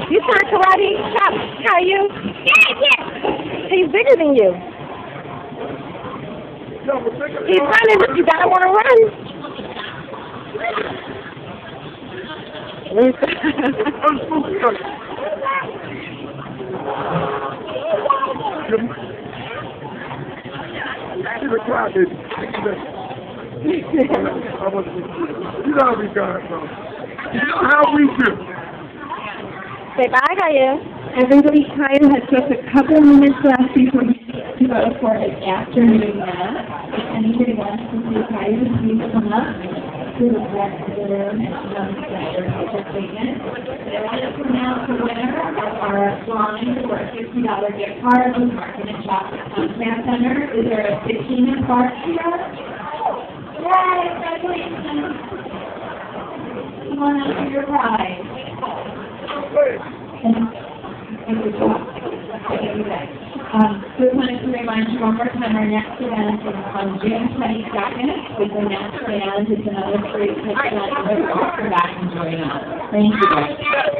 You start karate chop, Caillou? Yeah. He's bigger than you. He's running, but you gotta want to run. How we do. Say bye, Caillou. Everybody kind of has just a couple minutes left before we to go for an afternoon nap. If anybody wants to see Caillou, please come up to the back of the room and come to their picture statement. I want to announce the winner of our drawing for a $50 gift card with Market and Chocolate Snack Center. Is there a 15-minute card here? Yay! Congratulations! Come on up for your prize. Just wanted to remind you one more time, our next event is on June 22nd with the National Band. It's another free picture that you can walk back and join us. Thank you.